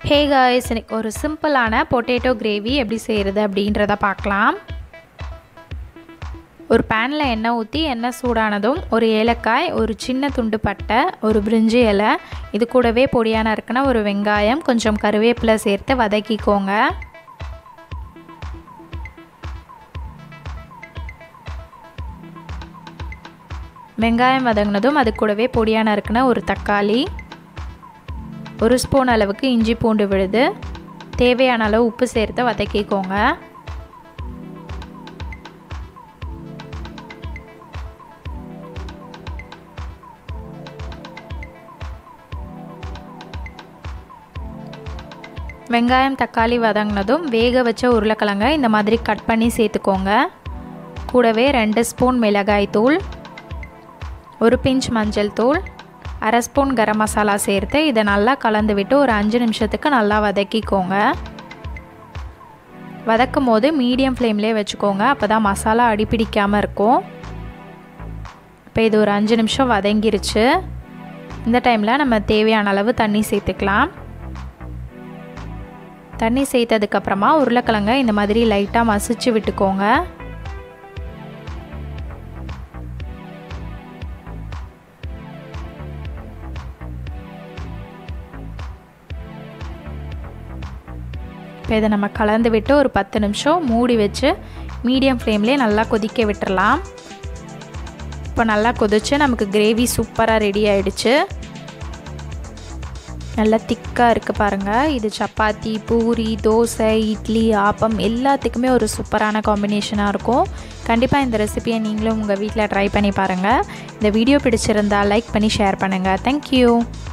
Hey guys, இன்னைக்கு ஒரு சிம்பிளான பொட்டேட்டோ கிரேவி எப்படி செய்யறது அப்படின்றத பார்க்கலாம். ஒரு panல எண்ணெய் ஊத்தி எண்ணெய் சூடானதும் ஒரு ஏலக்காய், ஒரு சின்ன துண்டு பட்டை, ஒரு பிரிஞ்சி இலை, இது கூடவே பொடியா நறுக்குன ஒரு வெங்காயம், கொஞ்சம் கறிவேப்பிலை சேர்த்து வதக்கிக்கோங்க. வெங்காயம் வதங்கினதும் அது கூடவே பொடியா நறுக்குன ஒரு தக்காளி, ஒரு ஸ்பூன் அளவுக்கு இஞ்சி பூண்டு விழுது, தேவையான அளவு உப்பு சேர்த்து வதக்கிக்கோங்க. வெங்காயம் தக்காளி வதங்கினதும் வேக வச்ச உருளைக்கிழங்கை இந்த மாதிரி கட் பண்ணி சேர்த்துக்கோங்க. கூடவே 2 ஸ்பூன் மிளகாய் தூள், ஒரு பிஞ்ச் மஞ்சள் தூள், அரை ஸ்பூன் கரம் மசாலா சேர்த்து இதை நல்லா கலந்து விட்டு ஒரு 5 நிமிஷத்துக்கு நல்லா வதக்கிக்கோங்க. வதக்கும் போது மீடியம் ஃப்ளேம்லேயே வச்சுக்கோங்க, அப்போ தான் மசாலா அடிப்பிடிக்காமல் இருக்கும். இப்போ இது ஒரு 5 நிமிஷம் வதங்கிருச்சு. இந்த டைமில் நம்ம தேவையான அளவு தண்ணி சேர்த்துக்கலாம். தண்ணி சேர்த்ததுக்கப்புறமா உருளைக்கிழங்கை இந்த மாதிரி லைட்டாக மசிச்சு விட்டுக்கோங்க. இப்போ இதை நம்ம கலந்து விட்டு ஒரு 10 நிமிஷம் மூடி வச்சு மீடியம் ஃப்ளேம்லேயே நல்லா கொதிக்க விட்டுறலாம். இப்போ நல்லா கொதிச்சு நமக்கு கிரேவி சூப்பராக ரெடி ஆகிடுச்சு. நல்லா திக்காக இருக்குது பாருங்கள். இது சப்பாத்தி, பூரி, தோசை, இட்லி, ஆப்பம் எல்லாத்துக்குமே ஒரு சூப்பரான காம்பினேஷனாக இருக்கும். கண்டிப்பாக இந்த ரெசிபியை நீங்களும் உங்கள் வீட்டில் ட்ரை பண்ணி பாருங்கள். இந்த வீடியோ பிடிச்சிருந்தால் லைக் பண்ணி ஷேர் பண்ணுங்கள். தேங்க்யூ.